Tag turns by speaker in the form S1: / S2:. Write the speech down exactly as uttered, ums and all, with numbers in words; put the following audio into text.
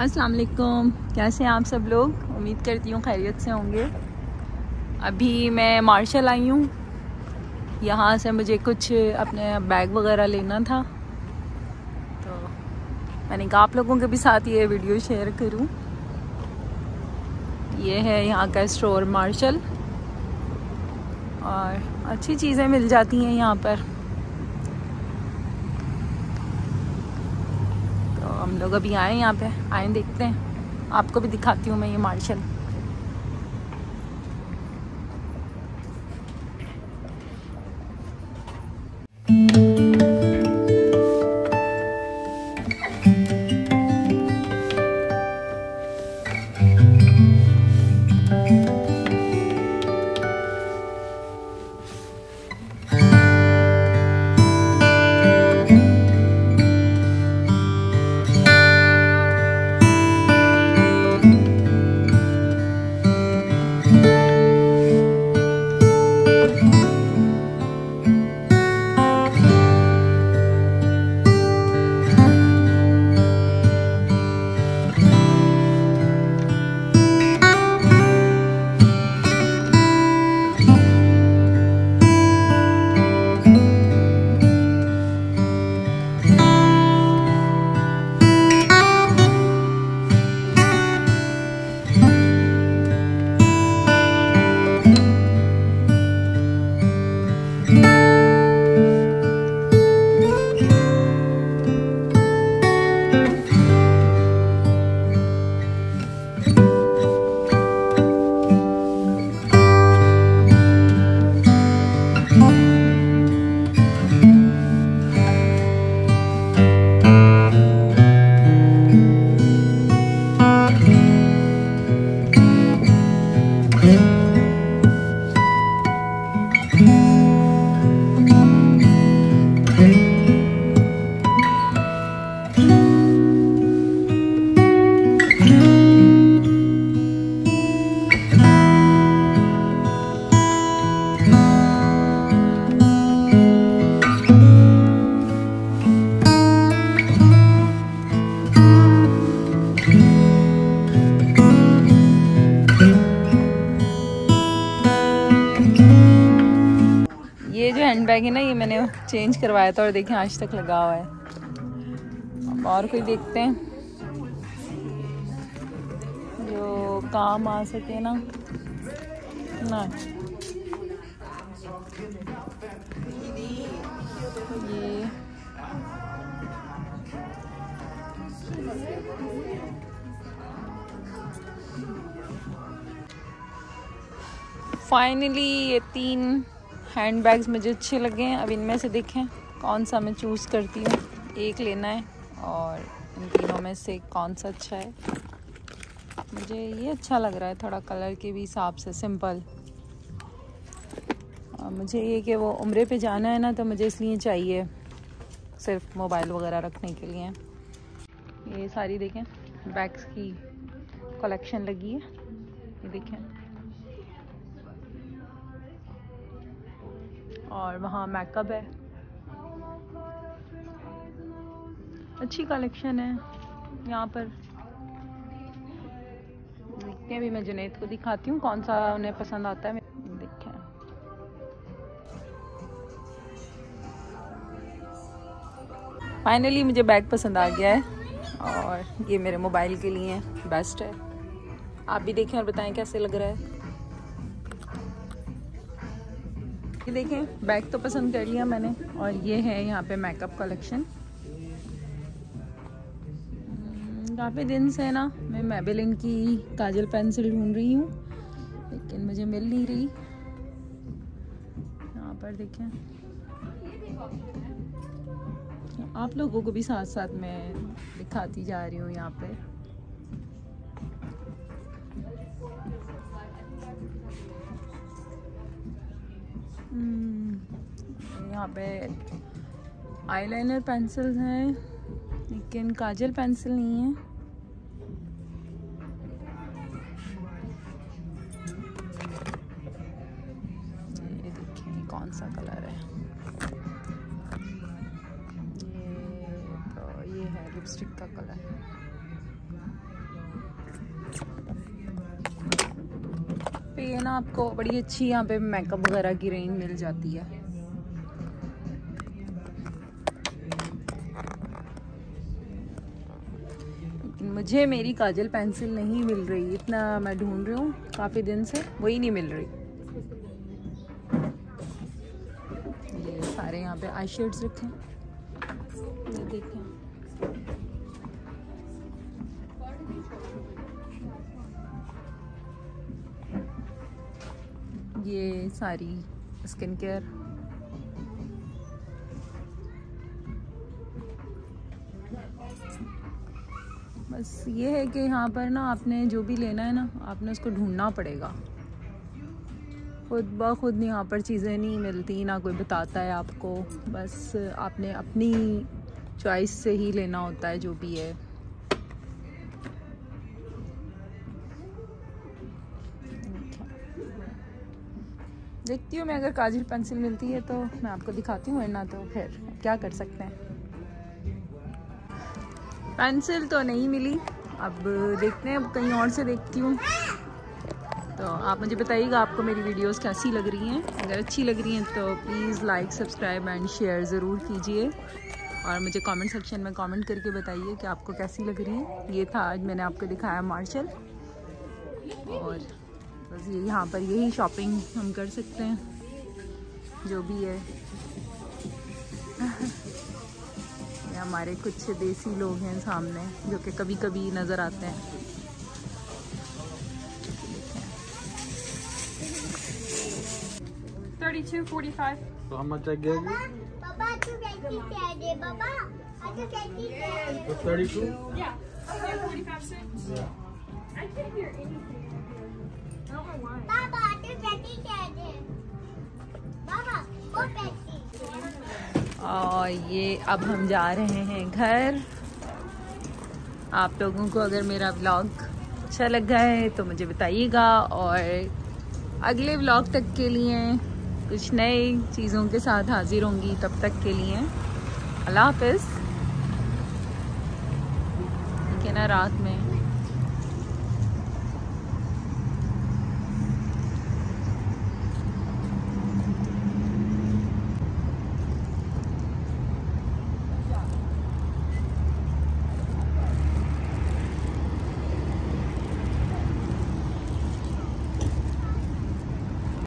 S1: अस्सलाम वालेकुम, कैसे हैं आप सब लोग। उम्मीद करती हूँ खैरियत से होंगे। अभी मैं मार्शल आई हूँ, यहाँ से मुझे कुछ अपने बैग वगैरह लेना था, तो मैंने कहा आप लोगों के भी साथ ये वीडियो शेयर करूँ। ये है यहाँ का स्टोर मार्शल, और अच्छी चीज़ें मिल जाती हैं यहाँ पर। तो हम लोग अभी आए यहाँ पे, आए देखते हैं, आपको भी दिखाती हूँ मैं ये मार्शल। ये जो हैंड बैग है ना, ये मैंने चेंज करवाया था और देखें आज तक लगा हुआ है। अब और कोई देखते हैं जो काम आ सके ना ना ये फाइनली ये तीन हैंड बैग्स मुझे अच्छे लगे हैं। अब इनमें से देखें कौन सा मैं चूज़ करती हूँ। एक लेना है और इन तीनों में से कौन सा अच्छा है। मुझे ये अच्छा लग रहा है, थोड़ा कलर के भी हिसाब से सिंपल। और मुझे ये कि वो उम्रे पे जाना है ना, तो मुझे इसलिए चाहिए सिर्फ मोबाइल वगैरह रखने के लिए। ये सारी देखें बैग्स की कलेक्शन लगी है, ये देखें। और वहाँ मेकअप है, अच्छी कलेक्शन है यहाँ पर। देखते हैं, भी मैं जुनैद को दिखाती हूँ कौन सा उन्हें पसंद आता है। देखें फाइनली मुझे बैग पसंद आ गया है, और ये मेरे मोबाइल के लिए बेस्ट है। आप भी देखें और बताएं कैसे लग रहा है। ये देखें बैग तो पसंद कर लिया मैंने, और ये है यहाँ पे मेकअप कलेक्शन। काफ़ी दिन से ना मैं मेबेलिन की काजल पेंसिल ढूंढ रही हूँ, लेकिन मुझे मिल नहीं रही। यहाँ पर देखें, आप लोगों को भी साथ साथ मैं दिखाती जा रही हूँ। यहाँ पे यहाँ पे आईलाइनर पेंसिल्स हैं, लेकिन काजल पेंसिल नहीं है। ये देखिए कौन सा कलर है। ये तो ये है लिपस्टिक का कलर। ना आपको बड़ी अच्छी यहाँ पे मेकअप वगैरह की रेंज मिल जाती है। लेकिन मुझे मेरी काजल पेंसिल नहीं मिल रही, इतना मैं ढूंढ रही हूँ काफ़ी दिन से, वही नहीं मिल रही। ये सारे यहाँ पे आई शेड्स रखे हैं, ये देखें। ये सारी स्किन केयर, बस ये है कि यहाँ पर ना आपने जो भी लेना है ना, आपने उसको ढूंढना पड़ेगा। खुद ब खुद यहाँ पर चीज़ें नहीं मिलती, ना कोई बताता है आपको, बस आपने अपनी चॉइस से ही लेना होता है जो भी है। देखती हूँ मैं, अगर काजल पेंसिल मिलती है तो मैं आपको दिखाती हूँ, वरना तो फिर क्या कर सकते हैं। पेंसिल तो नहीं मिली, अब देखते हैं, अब कहीं और से देखती हूँ। तो आप मुझे बताइएगा आपको मेरी वीडियोस कैसी लग रही हैं। अगर अच्छी लग रही हैं तो please like, subscribe and share ज़रूर कीजिए, और मुझे कमेंट सेक्शन में कमेंट करके बताइए कि आपको कैसी लग रही है। ये था आज मैंने आपको दिखाया मार्शल, और बस ये यहाँ पर यही शॉपिंग हम कर सकते हैं जो भी है। ये हमारे कुछ देसी लोग हैं सामने जो कि कभी कभी नज़र आते हैं।
S2: thirty-two forty-five.
S3: So how much I gave you?
S4: Baba, tu कैसी चाहिए? Baba, tu कैसी चाहिए?
S3: For thirty-two?
S2: Yeah. forty-five cents.
S3: Yeah.
S2: I can't hear anything. I don't know why.
S4: Baba, tu कैसी चाहिए? Baba, वो कैसी?
S1: और ये अब हम जा रहे हैं घर। आप लोगों को अगर मेरा व्लॉग अच्छा लगा है तो मुझे बताइएगा, और अगले व्लॉग तक के लिए कुछ नए चीज़ों के साथ हाजिर होंगी। तब तक के लिए अल्लाह हाफ़िज़। ठीक है ना, रात में